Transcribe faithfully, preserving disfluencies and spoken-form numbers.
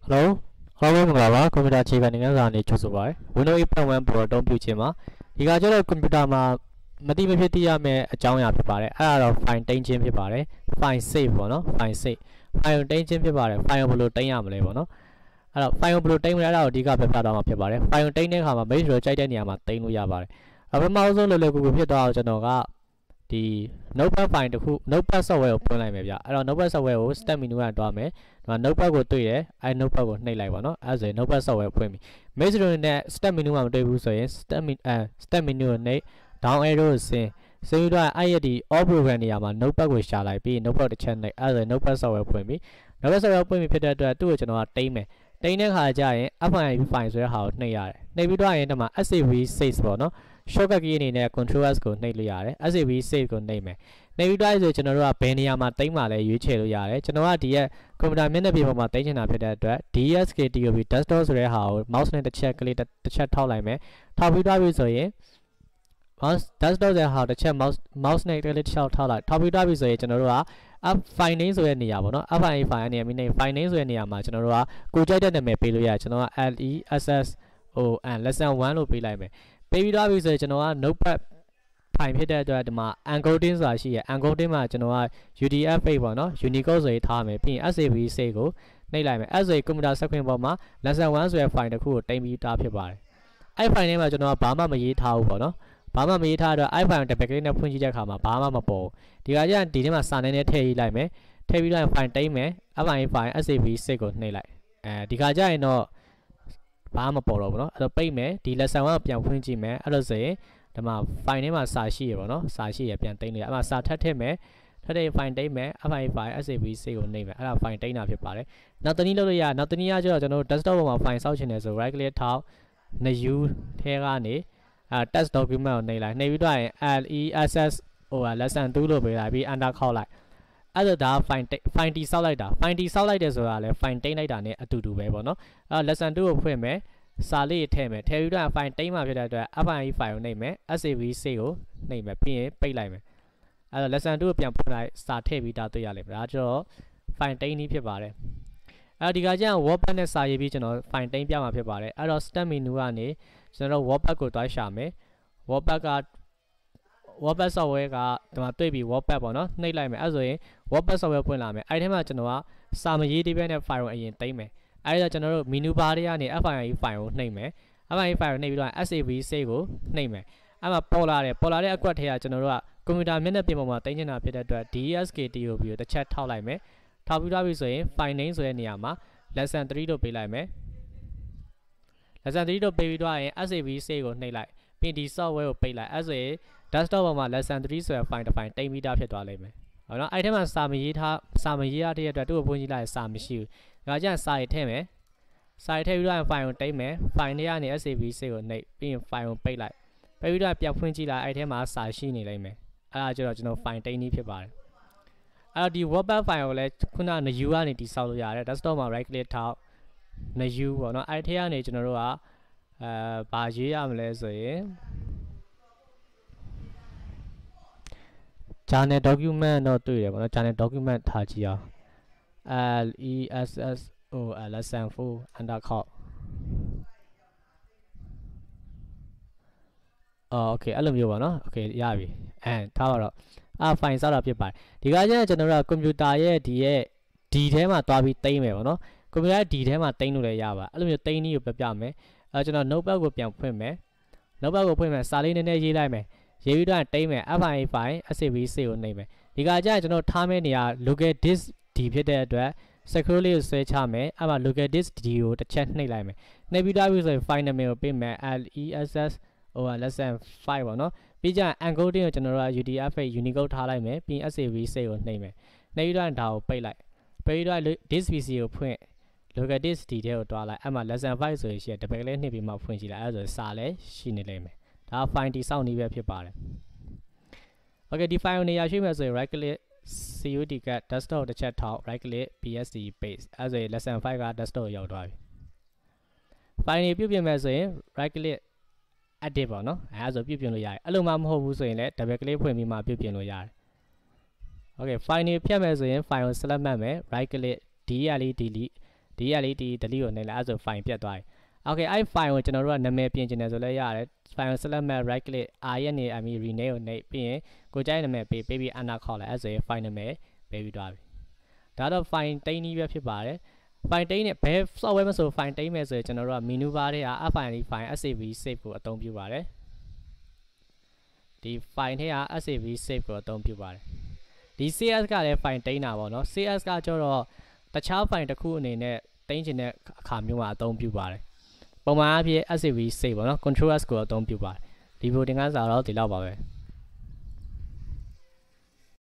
Hello အားလုံးမင်္ဂလာပါကွန်ပျူတာအခြေခံသင်ခန်းစာအနေနဲ့ကြိုဆိုပါရစေ Windows eight point one ပေါ်အသုံးပြုခြင်းမှာဒီကကျတော့ကွန်ပျူတာမှာမတိမဖြစ်သိရမယ့်အကြောင်းအရာဖြစ်ပါတယ်အဲ့ဒါတော့ file တိန်းခြင်းဖြစ်ပါတယ် file save ပေါ့နော် file save file တိန်းခြင်းဖြစ်ပါတယ် file ဘယ်လိုတိန်းရမလဲပေါ့နော်အဲ့တော့ file ဘယ်လိုတိန်းမလဲအဲ့ဒါကိုအဓိကပြပြသွားမှာဖြစ်ပါတယ် file တိန်းတဲ့အခါမှာ base ဆိုကြိုက်တဲ့နေရာမှာတိန်းလို့ရပါတယ်အပထမဆုံးလွယ်လွယ်ကူကူဖြစ်သွားအောင်ကျွန်တော်ကဒီ notepad file တစ်ခု notepad software ကိုဖွင့်လိုက်မယ်ဗျအဲ့တော့ notepad software ကို step menu ကတွားမယ်ဒီမှာ notepad ကိုတွေ့တယ်အဲ notepad ကိုနှိပ်လိုက်ပါတော့အဲဆိုရင် notepad software ဖွင့်ပြီ main နဲ့ step menu မှာမတွေ့ဘူးဆိုရင် step menu အဲ step menu ကိုနှိပ် down arrow ကိုဆင်းဆင်းပြီးတော့အဲ့ရဒီ all program နေရာမှာ notepad ကိုရှာလိုက်ပြီး notepad တစ်ချက်နှိပ်အဲဆိုရင် notepad software ဖွင့်ပြီ notepad software ဖွင့်ပြီဖြစ်တဲ့အတွက်သူ့ကိုကျွန်တော်ကတိန်းမယ်တိန်းတဲ့ခါကျရင် five file ဆိုတဲ့ဟာကိုနှိပ်ရတယ်နှိပ်ပြီးတော့ရင်ဒီမှာ save save ပေါ့နော် shortcut key အနေနဲ့ control s ကိုနှိပ်လို့ရတယ် save save ကိုနှိပ်မယ်နှိပ်ပြီးတော့ဆိုကျွန်တော်တို့ကဘယ်နေရာမှာတိန်းမှလဲရွေးချယ်လို့ရတယ်ကျွန်တော်ကဒီရဲ့ကွန်ပျူတာမျက်နှာပြင်ပေါ်မှာတိန်းချင်တာဖြစ်တဲ့အတွက် dsktob desktop ဆိုတဲ့ဟာကို mouse နဲ့တစ်ချက်ကလေးတစ်ချက်ထောက်လိုက်မယ်ထောက်ပြီးတော့ပြီဆိုရင် mouse desktop ဆိုတဲ့ဟာတစ်ချက် mouse mouse နဲ့တစ်လေးတစ်ချက်ထောက်လိုက်ထောက်ပြီးတော့ပြီဆိုရင်ကျွန်တော်တို့က app file name ဆိုတဲ့နေရာပေါ့နော် app file file အနေနဲ့ file name ဆိုတဲ့နေရာမှာကျွန်တော်တို့ကကိုကြိုက်တဲ့နာမည်ပေးလို့ရတယ်ကျွန်တော်က lesson lesson one လို့ပေးလိုက်မယ်ပေးပြီးတော့ပြီဆိုရင်ကျွန်တော်က notepad file ဖြစ်တဲ့အတွက်ဒီမှာ encoding ဆိုတာရှိရ encoding မှာကျွန်တော်က udf eight ပေါ့နော် unicode ဆိုရေးထားမယ်ပြီးရင် save save ကိုနှိပ်လိုက်မယ်အဲဆိုရင်ကွန်ပျူတာ screen ပေါ်မှာ lesson one ဆိုတဲ့ file တစ်ခုကိုတင်ပြီးသားဖြစ်ပါတယ်အဲ့ file ထဲမှာကျွန်တော်ကဘာမှမရေးထားဘူးပေါ့နော်ဘာမှမရေးထားတော့ iPhone တစ်ပက်ကလေးနဲ့ဖွင့်ကြည့်တဲ့အခါမှာဘာမှမပေါ်ဘူးဒီကကျရင်ဒီထဲမှာစာနဲ့နဲ့ထည့်ရေးလိုက်မယ်ထည့်ပြီးတော့ file တိန်းမယ် iPhone file save save ကိုနှိပ်လိုက်အဲဒီကကျရင်တော့ဘာမှမပေါ်တော့ဘူးเนาะအဲ့တော့ပိတ်မယ်ဒီ lesson one ကိုပြန်ဖွင့်ကြည့်မယ်အဲ့လို့ဆိုရင်ဒီမှာ file ထဲမှာစာရှိရပေါ့နော်စာရှိရပြန်တိန်းလိုက်အဲ့မှာစာထပ်ထည့်မယ်ထပ်တဲ့ file တိန်းမယ် iPhone file save save ကိုနှိပ်မယ်အဲ့ဒါ file တိန်းတာဖြစ်ပါတယ်နောက်တနည်းလုပ်လို့ရနောက်တနည်းကကျတော့ကျွန်တော်တို့ desktop ပေါ်မှာ file စောက်ချင်တယ်ဆို right click ထောက် new ထဲကနေအဲ text document ကိုနှိပ်လိုက်နှိပ်ပြီးတော့ရင် less ဟို lesson two လို့ပေးလိုက်ပြီး enter ခေါက်လိုက်အဲ့ဒါဒါ file file တိဆောက်လိုက်တာ file တိဆောက်လိုက်တယ်ဆိုတာလဲ file တိန်းလိုက်တာ ਨੇ အတူတူပဲပေါ့နော်အဲ lesson two ကိုဖွင့်မယ်စာလေးထည့်မယ်ထည့်ပြီးတော့ file တိန်းမှာဖြစ်တဲ့အတွက် file file ကိုနှိပ်မယ် save save ကိုနှိပ်မယ်ပြီးရင်ပိတ်လိုက်မယ်အဲတော့ lesson two ကိုပြန်ဖွင့်လိုက်စာထည့်ပြီးသားတွေ့ရလိမ့်မယ်ဒါကျတော့ file တိန်းနည်းဖြစ်ပါတယ်အဲဒီကကျရင် wordpad နဲ့စာရေးပြီးကျွန်တော် file တိန်းပြမှာဖြစ်ပါတယ်အဲ့တော့ start menu ကနေကျွန်တော် wordpad ကိုတွားရှာမယ် wordpad က wordpad software ကဒီမှာတွေ့ပြီး wordpad ပေါ့နော်နှိပ်လိုက်မယ်အဲ့ဆိုရင် wordpad software ဖွင့်လာမယ်အဲ့ထဲမှာကျွန်တော်ကစာမရေးသေးဘဲနဲ့ file ကိုအရင်တိန်းမယ်အဲ့ဒါကျွန်တော်တို့ menu bar တွေကနေ file file ကိုနှိပ်မယ် file file ကိုနှိပ်ပြီးတော့ save save ကိုနှိပ်မယ်အဲ့မှာပေါ်လာတယ်ပေါ်လာတဲ့အကွက်ထဲကကျွန်တော်တို့ကကွန်ပျူတာမျက်နှာပြင်ပေါ်မှာတင်ချင်တာဖြစ်တဲ့အတွက် dsktob ကိုတစ်ချက်ထောက်လိုက်မယ်ထောက်ပြီးတော့ပြီဆိုရင် file name ဆိုတဲ့နေရာမှာ lesson three လို့ပေးလိုက်မယ် lesson three လို့ပေးပြီးတော့ရင် save save ကိုနှိပ်လိုက်ပြီးဒီ software ကိုပိတ်လိုက်အဲ့ဆိုရင် desktop ပေါ်မှာ lesson three ဆိုတဲ့ file တစ် file တင်ပြီးသားဖြစ်သွားလိမ့်မယ်ဟုတ်နော်အဲ့ထဲမှာစာမရေးထားစာမရေးရတဲ့အတွက်သူ့ကိုဖွင့်ကြည့်လိုက်စာမရှိဘူးဒါကြရင်စာရေးထည့်မယ်စာရေးထည့်ပြီးတော့ file ကိုတိန်းမယ် file ထဲကနေ save save ကိုနှိပ်ပြီးရင် file ကိုပိတ်လိုက်ပိတ်ပြီးတော့ပြန်ဖွင့်ကြည့်လိုက်အဲ့ထဲမှာစာရှိနေလိမ့်မယ်အဲ့ဒါကျတော့ကျွန်တော် file တိန်းနည်းဖြစ်ပါတယ်အဲ့တော့ဒီ wordpad file ကိုလည်းခုန new ကနေတိဆောက်လို့ရတယ် desktop မှာ right click ထောက် new ပေါ့နော်အဲ့ထဲကနေကျွန်တော်တို့ကအဲဘာရေးရမလဲဆိုရင် channel document တော့တွေ့တယ်ပေါ့နော် channel document ထားကြည့်အောင် less o lesson four enter ခေါက်အော် okay အဲ့လိုမျိုးပါနော် okay ရပြီအဲထားပါတော့အာ file ဆောက်တာဖြစ်ပါတယ်ဒီကကျရင်ကျွန်တော်တို့ကကွန်ပျူတာရဲ့ဒီရဲ့ D ထဲမှာတွားပြီးတိန်းမယ်ပေါ့နော်ကွန်ပျူတာ D ထဲမှာတိန်းလို့လည်းရပါအဲ့လိုမျိုးတိန်းနည်းကိုပြပြမယ်အဲကျွန်တော် notepad ကိုပြန်ဖွင့်မယ် notepad ကိုဖွင့်မယ်စာလေးနည်းနည်းရေးလိုက်မယ်ရေးပြီးတော့တိန်းမယ် file file save save ကိုနှိပ်မယ်ဒီကကျရင်ကျွန်တော်ထားမယ့်နေရာ local disk D ဖြစ်တဲ့အတွက် secure လေးကိုဆွဲချမယ်အဲ့မှာ local disk D ကိုတစ်ချက်နှိပ်လိုက်မယ်နှိပ်ပြီးတော့ပြီဆိုရင် file name ကိုပေးမယ် less ဟို lesson five ပေါ့နော်ပြီးကြရင် encoding ကိုကျွန်တော်တို့က udf eight unicode ထားလိုက်မယ်ပြီးရင် save save ကိုနှိပ်မယ်နှိပ်ပြီးတော့ဒါကိုပိတ်လိုက်ပိတ်ပြီးတော့ disk pc ကိုဖွင့် local disk D ထဲကိုတွားလိုက်အဲ့မှာ lesson five ဆိုရင်ရှိတယ်တပည့်လေးနှိပ်ပြီးမှဖွင့်ကြည့်လိုက်အဲ့ဒါဆိုစာလည်းရှိနေလိမ့်မယ်ဒါ file တိဆောက်နည်းပဲဖြစ်ပါတယ် okay ဒီ file ကိုနေရာရွှေ့မယ်ဆိုရင် right click cud cat desktop တစ်ချက်ထောက် right click bsd paste အဲ့ဆိုရင် lesson five က desktop ကိုရောက်သွားပြီ file နေပြုတ်ပြင်မယ်ဆိုရင် right click edit ပေါ့နော်အဲ့ဒါဆိုပြုတ်ပြင်လို့ရတယ်အဲ့လိုမှမဟုတ်ဘူးဆိုရင်လည်း double click ဖွင့်ပြီးမှပြုတ်ပြင်လို့ရတယ် okay file နေဖြတ်မယ်ဆိုရင် file ကို select မှတ်မယ် right click del delete ဒီကလေးဒီ delete ကိုနှိပ်လိုက်အဲ့ဆို file ပြတ်သွားပြီ okay အဲ့ file ကိုကျွန်တော်တို့ကနာမည်ပြင်ချင်တယ်ဆိုလဲရတယ် file select မဲ့ right click r ရဲ့နေ me rename ကိုနှိပ်ပြီးရင်ကိုကြိုက်နာမည်ပေးပေးပြီး enter ခေါ်လိုက်အဲ့ဆိုရင် file နာမည်ပေးပြီးသွားပြီဒါတော့ file တိန်းနည်းပဲဖြစ်ပါတယ် file တိန်းနဲ့ဘယ် software မဆို file တိန်းမယ်ဆိုရင်ကျွန်တော်တို့က menu bar ထဲက file file save save ကိုအသုံးပြုပါတယ်ဒီ file ထဲက save save ကိုအသုံးပြုပါတယ်ဒီ cs ကလည်း file တိန်းတာပေါ့နော် cs ကကျတော့တခြား file တစ်ခုအနေနဲ့တိန်းချင်တဲ့အခါမျိုးမှာအသုံးပြုပါတယ်ပုံမှန်အားဖြင့် save save ပေါ့နော် control s ကိုအသုံးပြုပါတယ်ဒီဗီဒီယိုသင်ခန်းစာတော့ဒီလောက်ပါပဲ